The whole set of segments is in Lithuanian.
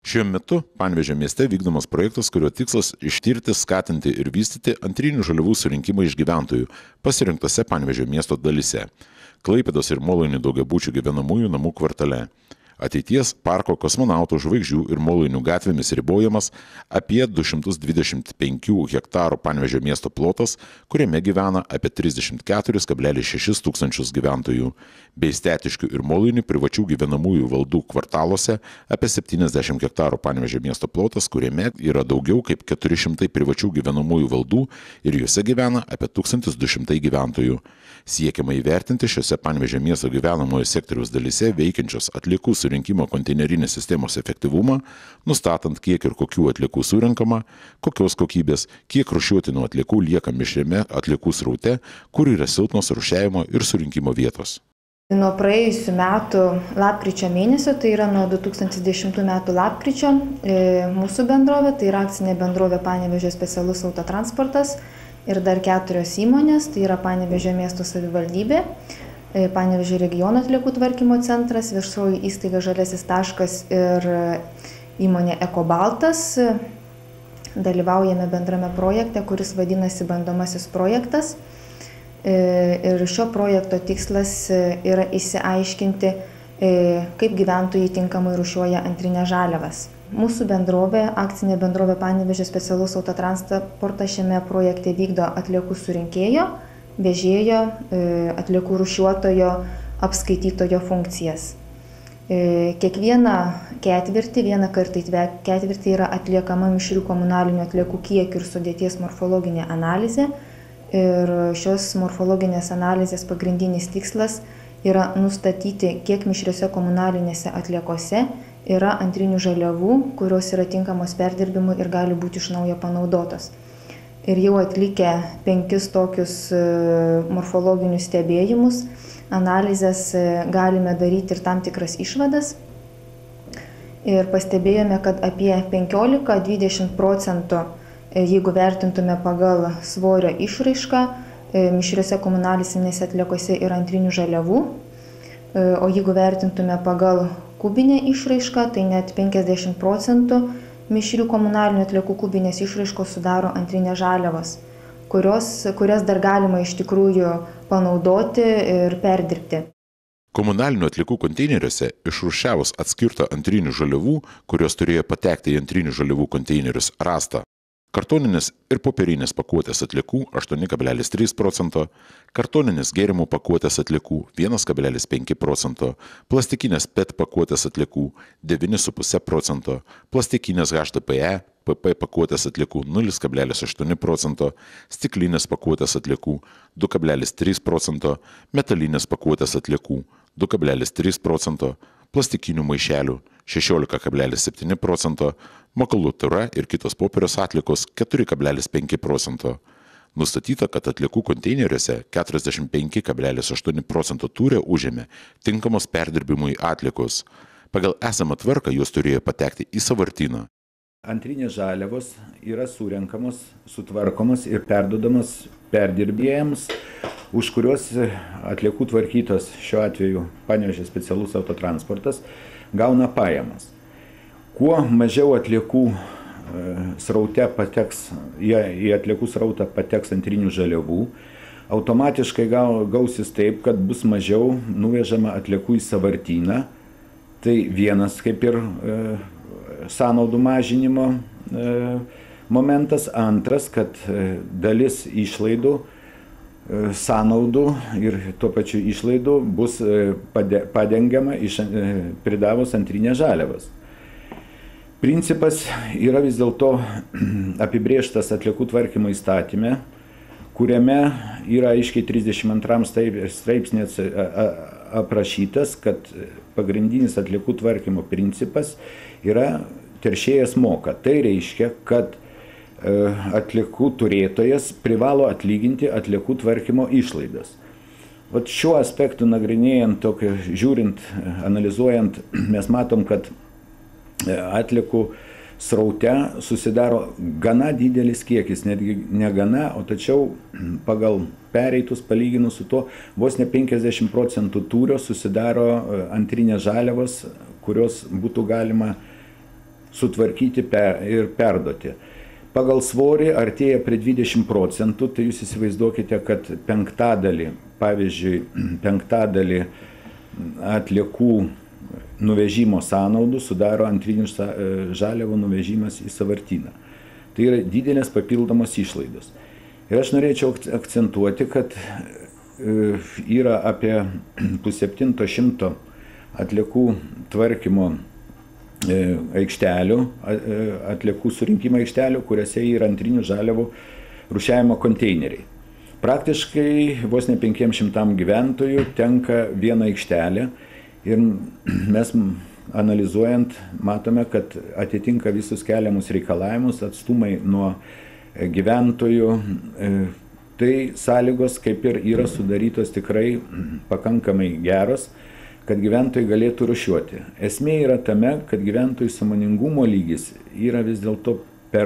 Šiuo metu Panevėžio mieste vykdomas projektas, kurio tikslas ištirti, skatinti ir vystyti antrinių žaliavų surinkimą iš gyventojų pasirinktose Panevėžio miesto dalyse - Klaipėdos ir Molainių daugiabučių gyvenamųjų namų kvartale. Ateities parko Kosmonautų, Žvaigždžių ir Molainių gatvėmis ribojamas apie 225 hektarų Panevėžio miesto plotas, kuriame gyvena apie 34,6 tūkstančius gyventojų, bei Stetiškių ir Molainių privačių gyvenamųjų valdų kvartaluose apie 70 hektarų Panevėžio miesto plotas, kuriame yra daugiau kaip 400 privačių gyvenamųjų valdų ir juose gyvena apie 1200 gyventojų. Siekiama įvertinti šiuose Panevėžio miesto gyvenamojo sektoriaus dalyse veikiančios atliekų surinkimo konteinerinės sistemos efektyvumą, nustatant kiek ir kokių atliekų surinkama, kokios kokybės, kiek rūšiuotinų atliekų lieka mišriame atliekų sraute, kur yra silpnos rūšiavimo ir surinkimo vietos. Nuo praėjusių metų lapkričio mėnesio, tai yra nuo 2010 metų lapkričio, mūsų bendrovė, tai yra akcinė bendrovė Panevėžio specialus autotransportas ir dar 4 įmonės, tai yra Panevėžio miesto savivaldybė, Panevėžio regiono atliekų tvarkymo centras, viešoji įstaiga Žaliasis taškas ir įmonė Ekobaltas. Dalyvaujame bendrame projekte, kuris vadinasi bandomasis projektas. Ir šio projekto tikslas yra išsiaiškinti, kaip gyventojai tinkamai rūšiuoja antrinės žaliavas. Mūsų bendrovė, akcinė bendrovė Panevėžio specialus autotransportas šiame projekte vykdo atliekų surinkėjo, vežėjo, atliekų rūšiuotojo, apskaitytojo funkcijas. Kiekvieną ketvirtį, vieną kartą į ketvirtį yra atliekama mišrių komunalinių atliekų kiekių ir sudėties morfologinė analizė. Ir šios morfologinės analizės pagrindinis tikslas yra nustatyti, kiek mišriose komunalinėse atliekose yra antrinių žaliavų, kurios yra tinkamos perdirbimui ir gali būti iš naujo panaudotos. Ir jau atlikę 5 tokius morfologinius stebėjimus, analizės galime daryti ir tam tikras išvadas. Ir pastebėjome, kad apie 15–20%, jeigu vertintume pagal svorio išraišką, mišriose komunalinėse atliekose yra antrinių žaliavų, o jeigu vertintume pagal kubinę išraišką, tai net 50% mišrių komunalinių atliekų kubinės išraiškos sudaro antrinės žaliavos, kurias dar galima iš tikrųjų panaudoti ir perdirbti. Komunalinių atliekų konteineriuose išrūšiavus atskirtą antrinių žaliavų, kurios turėjo patekti į antrinių žaliavų konteinerius, rasta kartoninės ir popierinės pakuotės atliekų 8,3%, kartoninės gėrimų pakuotės atliekų 1,5%, plastikinės PET pakuotės atliekų 9,5%, plastikinės HDPE, PP pakuotės atliekų 0,8%, stiklinės pakuotės atliekų 2,3%, metalinės pakuotės atliekų 2,3%, plastikinių maišelių 16,7%, makulatūra ir kitos popieriaus atliekos 4,5%. Nustatyta, kad atliekų konteineriuose 45,8% tūrio užėmė tinkamos perdirbimui atliekos. Pagal esamą tvarką jos turėjo patekti į sąvartyną. Antrinės žaliavos yra surenkamos, sutvarkomos ir perduodamos perdirbėjams, už kuriuos atliekų tvarkytos, šiuo atveju Panevėžio specialus autotransportas, gauna pajamas. Kuo mažiau atliekų sraute pateks, į atliekų srautą pateks antrinių žaliavų, automatiškai gausis taip, kad bus mažiau nuvežama atliekų į sąvartyną. Tai vienas kaip ir sąnaudų mažinimo momentas. Antras, kad dalis išlaidų, sąnaudų ir tuo pačiu išlaidų bus padengiama pridavus antrinės žaliavas. Principas yra vis dėlto apibrėžtas atliekų tvarkymo įstatyme, kuriame yra aiškiai 32 straipsnė aprašytas, kad pagrindinis atliekų tvarkymo principas yra teršėjas moka. Tai reiškia, kad atliekų turėtojas privalo atlyginti atliekų tvarkymo išlaidas. Vat šiuo aspektu nagrinėjant, žiūrint, analizuojant, mes matom, kad atliekų sraute susidaro gana didelis kiekis, netgi ne gana, o tačiau pagal pereitus palyginus su to, vos ne 50% tūrio susidaro antrinės žaliavos, kurios būtų galima sutvarkyti ir perduoti. Pagal svorį artėja prie 20%, tai jūs įsivaizduokite, kad penktadalį atliekų nuvežimo sąnaudų sudaro antrinių žaliavų nuvežimas į sąvartyną. Tai yra didelės papildomos išlaidos. Ir aš norėčiau akcentuoti, kad yra apie 700 atliekų tvarkymo aikštelių, atliekų surinkimo aikštelių, kuriuose yra antrinių žaliavų rūšiavimo konteineriai. Praktiškai vos ne 500 gyventojų tenka viena aikštelė ir mes analizuojant matome, kad atitinka visus keliamus reikalavimus, atstumai nuo gyventojų. Tai sąlygos kaip ir yra sudarytos tikrai pakankamai geros, kad gyventojai galėtų rūšiuoti. Esmė yra tame, kad gyventojų sąmoningumo lygis yra vis dėlto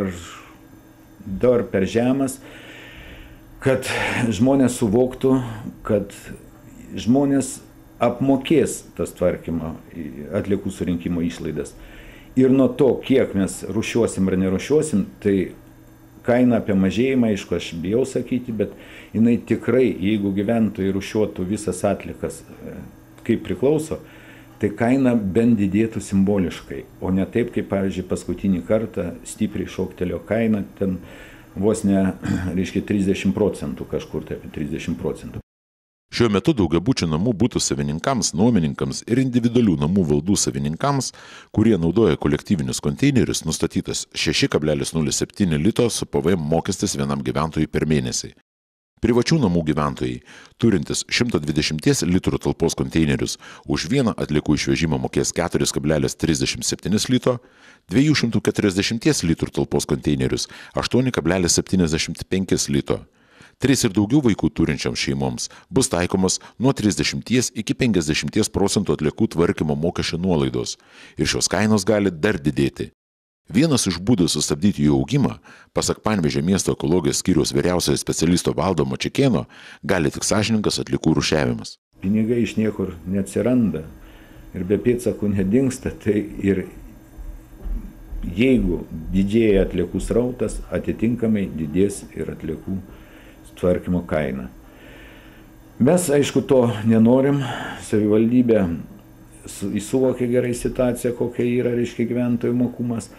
per žemas, kad žmonės suvoktų, kad žmonės apmokės tas tvarkymo atliekų surinkimo išlaidas. Ir nuo to, kiek mes rūšiuosim ar nerūšiuosim, tai kaina apie mažėjimą, aišku, aš bijau sakyti, bet jinai tikrai, jeigu gyventojai rūšiuotų visas atliekas kaip priklauso, tai kaina bent didėtų simboliškai, o ne taip, kaip, pavyzdžiui, paskutinį kartą stipriai šoktelėjo kaina, ten vos ne, reiškia, 30%, kažkur tai apie 30%. Šiuo metu daugiabučių namų butų savininkams, nuomininkams ir individualių namų valdų savininkams, kurie naudoja kolektyvinius konteinerius, nustatytas 6,07 litro su PVM mokestis vienam gyventojui per mėnesį. Privačių namų gyventojai, turintis 120 litrų talpos konteinerius, už vieną atliekų išvežimą mokės 4,37 litro, 240 litrų talpos konteinerius 8,75 litro. 3 ir daugiau vaikų turinčiams šeimoms bus taikomos nuo 30 iki 50% atliekų tvarkymo mokesčio nuolaidos ir šios kainos gali dar didėti. Vienas iš būdų sustabdyti jų augimą, pasak Panevėžio miesto ekologijos skyriaus vyriausiojo specialisto Valdo Mačekėno, gali tik sąžiningas atliekų rūšiavimas. Pinigai iš niekur neatsiranda ir be pėdsakų nedingsta, tai ir jeigu didėja atliekų srautas, atitinkamai didės ir atliekų tvarkymo kaina. Mes, aišku, to nenorim, savivaldybė įsuvokė gerai situaciją, kokia yra, reiškia, gyventojų mokumas.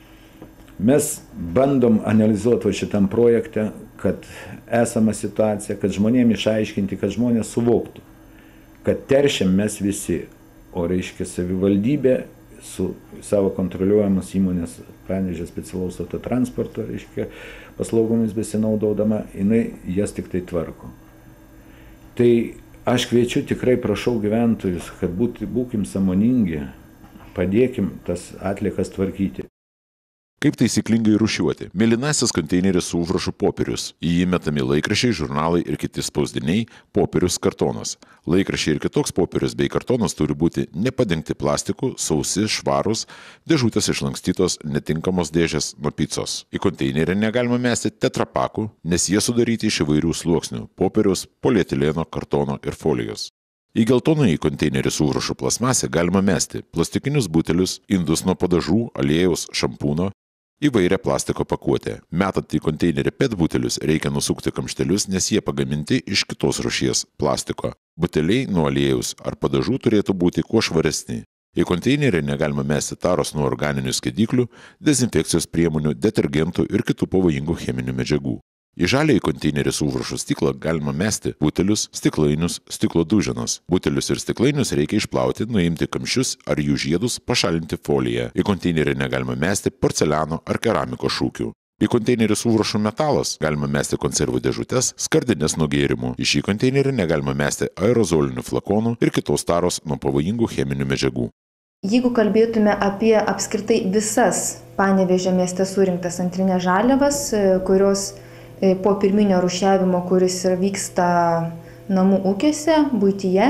Mes bandom analizuoti šitam projekte, kad esama situacija, kad žmonėms išaiškinti, kad žmonės suvoktų, kad teršiam mes visi, o reiškia savivaldybė su savo kontroliuojamos įmonės Panevėžio specialaus autotransporto, reiškia, paslaugomis besinaudodama, jinai jas tik tai tvarko. Tai aš kviečiu, tikrai prašau gyventojus, kad būkim sąmoningi, padėkim tas atliekas tvarkyti. Kaip taisyklingai rūšiuoti? Mėlynasis konteineris su užrašu popierius. Į jį metami laikraščiai, žurnalai ir kiti spausdiniai, popierius, kartonas. Laikraščiai ir kitoks popierius bei kartonas turi būti nepadengti plastiku, sausi, švarūs, dėžutės išlankstytos, netinkamos dėžės nuo picos. Į konteinerį negalima mesti tetrapakų, nes jie sudaryti iš įvairių sluoksnių – popieriaus, polietileno, kartono ir folijos. Į geltonąjį konteinerį su užrašu plasmasė galima mesti plastikinius butelius, indus nuo padažų, aliejaus, šampūno, įvairią plastiko pakuotę. Metant į konteinerį PET butelius reikia nusukti kamštelius, nes jie pagaminti iš kitos rūšies plastiko. Buteliai nuo aliejaus ar padažų turėtų būti kuo švaresni. Į konteinerį negalima mesti taros nuo organinių skydiklių, dezinfekcijos priemonių, detergentų ir kitų pavojingų cheminių medžiagų. Į žaliąjį konteinerį su užrašu stiklą galima mesti butelius, stiklainius, stiklo duženas. Butelius ir stiklainius reikia išplauti, nuimti kamščius ar jų žiedus, pašalinti foliją. Į konteinerį negalima mesti porceliano ar keramikos šukių. Į konteinerį su užrašu metalas galima mesti konservų dėžutes, skardines nuo gėrimų. Į šį konteinerį negalima mesti aerozolinių flakonų ir kitos taros nuo pavojingų cheminių medžiagų. Jeigu kalbėtume apie apskritai visas Panevėžio mieste surinktas antrinės žaliavas, kurios po pirminio rūšiavimo, kuris vyksta namų ūkiuose, buityje,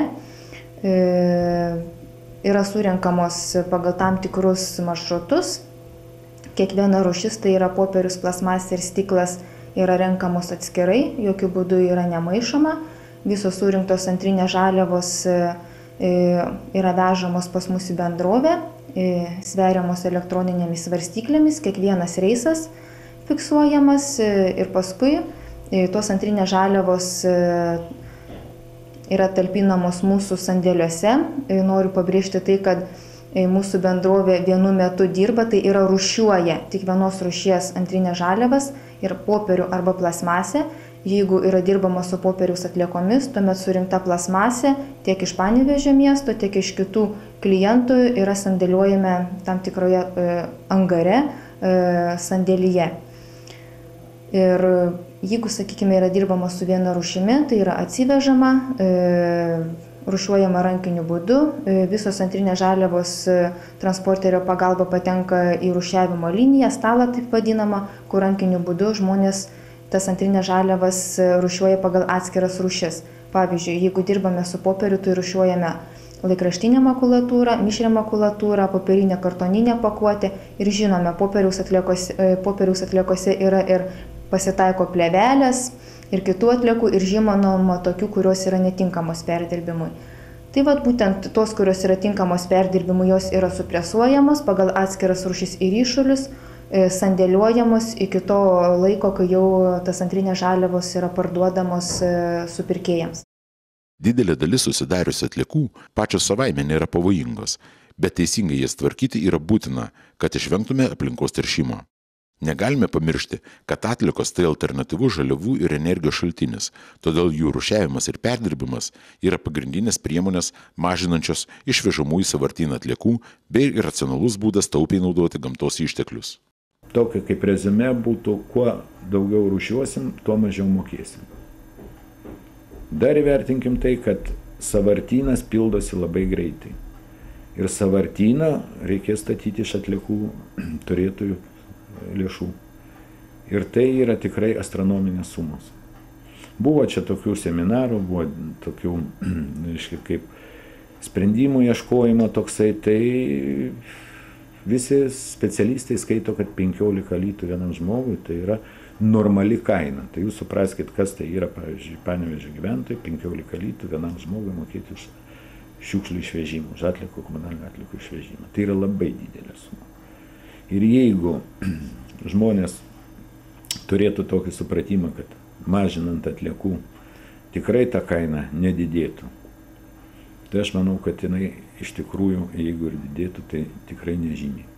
yra surenkamos pagal tam tikrus maršrutus. Kiekviena rūšis, tai yra popierius, plasmasė ir stiklas, yra renkamos atskirai, jokių būdų yra nemaišoma. Visos surinktos antrinės žaliavos yra vežamos pas mus į bendrovę, sveriamos elektroninėmis svarstyklėmis, kiekvienas reisas fiksuojamas ir paskui tos antrinės žaliavos yra talpinamos mūsų sandėliuose. Noriu pabrėžti tai, kad mūsų bendrovė vienu metu dirba, tai yra rūšiuoja tik vienos rūšies antrinės žaliavas ir popierių arba plasmasę. Jeigu yra dirbama su popieriaus atliekomis, tuomet surinkta plasmasė tiek iš Panevėžio miesto, tiek iš kitų klientų yra sandėliuojama tam tikroje angare sandėlyje. Ir jeigu, sakykime, yra dirbama su viena rūšimi, tai yra atsivežama, rūšiuojama rankiniu būdu, visos antrinės žaliavos transporterio pagalba patenka į rūšiavimo liniją, stalą taip vadinamą, kur rankiniu būdu žmonės tas antrinės žaliavas rūšiuoja pagal atskiras rūšis. Pavyzdžiui, jeigu dirbame su popieriu, tai rūšiuojame laikraštinę makulatūrą, mišrią makulatūrą, popierinę kartoninę pakuotę ir žinome, popieriaus atliekose yra ir pasitaiko plėvelės ir kitų atliekų ir žinoma tokių, kurios yra netinkamos perdirbimui. Tai vat būtent tos, kurios yra tinkamos perdirbimui, jos yra supresuojamos pagal atskiras rūšis ir ryšulius, sandėliuojamos iki to laiko, kai jau tas antrinės žaliavos yra parduodamos supirkėjams. Didelė dalis susidariusių atliekų pačios savaime nėra pavojingos, bet teisingai jas tvarkyti yra būtina, kad išvengtume aplinkos teršimo. Negalime pamiršti, kad atliekos tai alternatyvus žaliavų ir energijos šaltinis, todėl jų rūšiavimas ir perdirbimas yra pagrindinės priemonės mažinančios išvežamų į sąvartyną atliekų bei racionalus būdas taupiai naudoti gamtos išteklius. Tokia kaip rezume būtų, kuo daugiau rūšiuosim, tuo mažiau mokėsim. Dar įvertinkim tai, kad sąvartynas pildosi labai greitai. Ir sąvartyną reikės statyti iš atliekų turėtojų lėšų. Ir tai yra tikrai astronominės sumos. Buvo čia tokių seminarų, buvo tokių, kaip sprendimų ieškojimo toksai, tai visi specialistai skaito, kad 15 litų vienam žmogui tai yra normali kaina. Tai jūs supraskite, kas tai yra, pavyzdžiui, Panevėžio gyventojai, 15 litų vienam žmogui mokėti už šiukšlių išvežimą, už atliekų, komunalinių atliekų išvežimą. Tai yra labai didelė suma. Ir jeigu žmonės turėtų tokį supratimą, kad mažinant atliekų tikrai ta kaina nedidėtų, tai aš manau, kad jinai iš tikrųjų, jeigu ir didėtų, tai tikrai nežymiai.